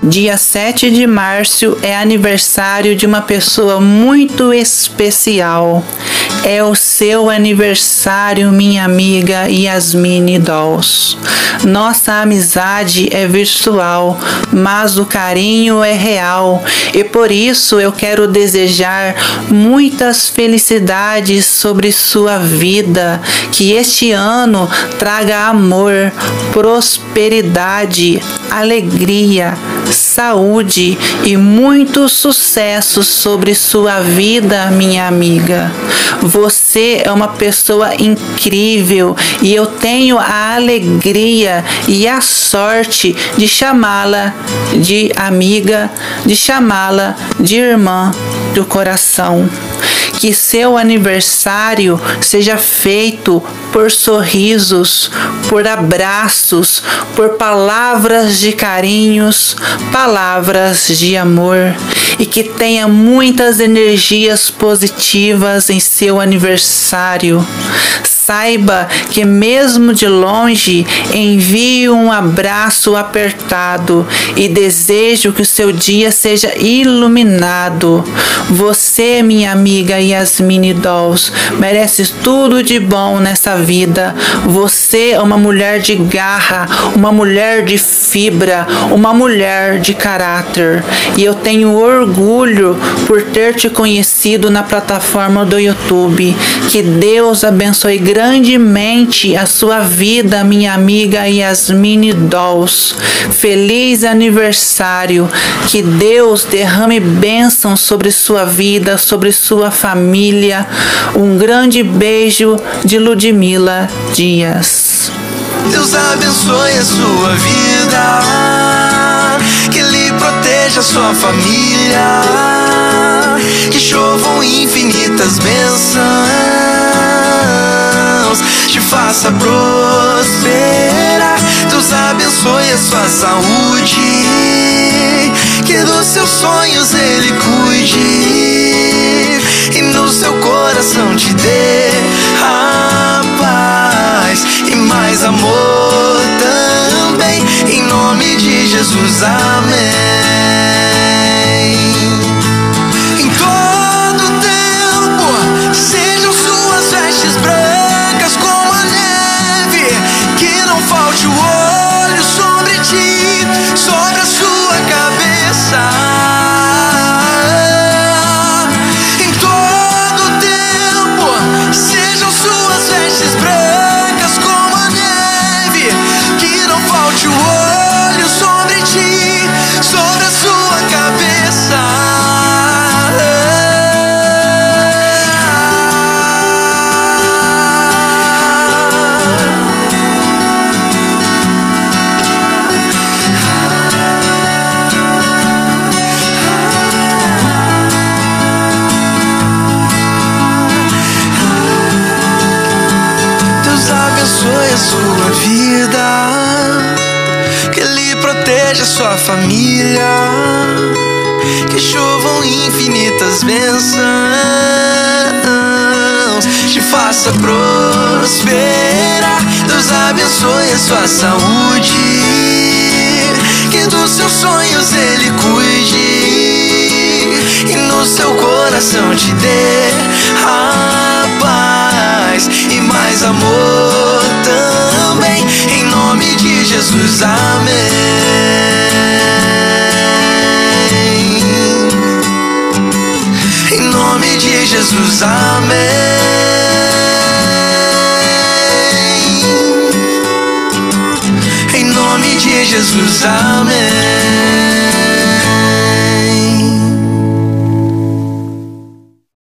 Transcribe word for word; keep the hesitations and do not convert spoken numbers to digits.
Dia sete de março é aniversário de uma pessoa muito especial. É o seu aniversário, minha amiga Yasmine Dolls. Nossa amizade é virtual, mas o carinho é real. E por isso eu quero desejar muitas felicidades sobre sua vida. Que este ano traga amor, prosperidade, alegria, saúde e muito sucesso sobre sua vida, minha amiga. Você é uma pessoa incrível e eu tenho a alegria e a sorte de chamá-la de amiga, de chamá-la de irmã do coração. Que seu aniversário seja feito por sorrisos, por abraços, por palavras de carinhos, palavras de amor, e que tenha muitas energias positivas em seu aniversário. Saiba que mesmo de longe envio um abraço apertado e desejo que o seu dia seja iluminado. Você, minha amiga Yasmine Dolls, merece tudo de bom nessa vida. Você é uma mulher de garra, uma mulher de fibra, uma mulher de caráter. E eu tenho orgulho por ter te conhecido na plataforma do YouTube. Que Deus abençoe grandemente a sua vida, minha amiga Yasmine Dolls. Feliz aniversário. Que Deus derrame bênçãos sobre sua vida, sobre sua família. Um grande beijo de Ludmila Dias. Deus abençoe a sua vida, que Ele proteja a sua família, que chovam infinitas bênçãos, te faça prosperar. Deus abençoe a sua saúde, que dos seus sonhos Ele cuide e no seu coração te dê a paz e mais amor também, em nome de Jesus, amém. Em todo tempo sejam suas vestes brancas como a neve, que não falte o olho sobre ti, sobre a sua cabeça. Sua vida, que Ele proteja sua família, que chovam infinitas bênçãos, te faça prosperar. Deus abençoe a sua saúde, que dos seus sonhos Ele cuide e no seu coração te dê a paz e mais amor também, em nome de Jesus, amém. Em nome de Jesus, amém. Em nome de Jesus, amém.